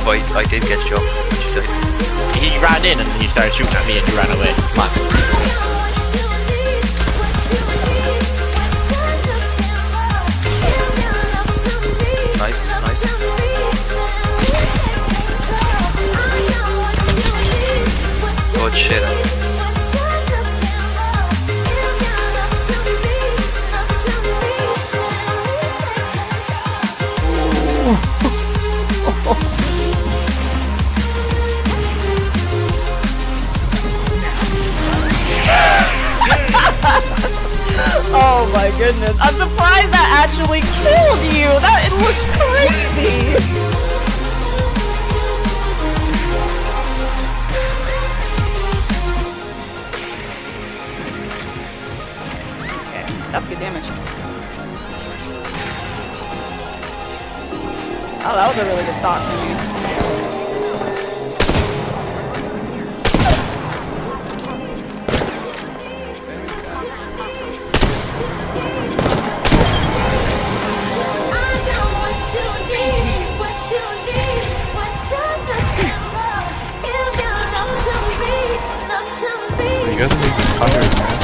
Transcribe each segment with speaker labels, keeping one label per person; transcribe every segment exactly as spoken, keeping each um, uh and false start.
Speaker 1: I, I did get jumped. What you say?
Speaker 2: He ran in and he started shooting at me and you ran away. Come on.
Speaker 1: Nice, nice. Good shit.
Speaker 3: Oh my goodness. I'm surprised that actually killed you. That it looks crazy. Okay, that's good damage. Oh, that was a really good stock for me.
Speaker 4: You guys are making thunder, man.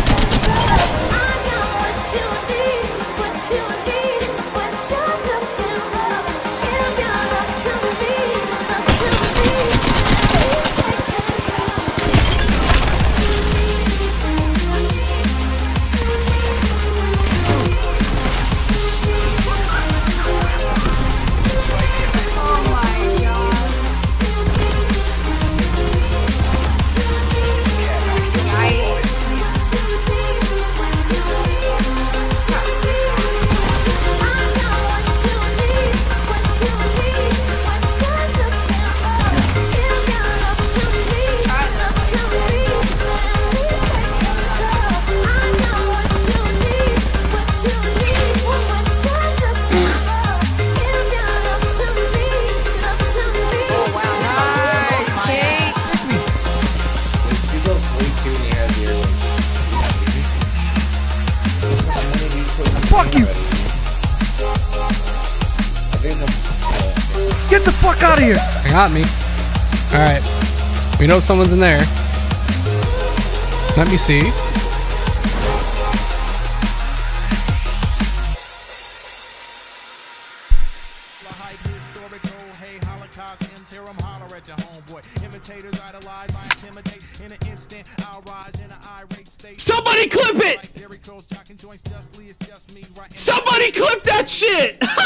Speaker 5: Fuck you! Get the fuck out of here!
Speaker 6: They got me. Alright. We know someone's in there. Let me see.
Speaker 5: Somebody clip it! Somebody clip that shit!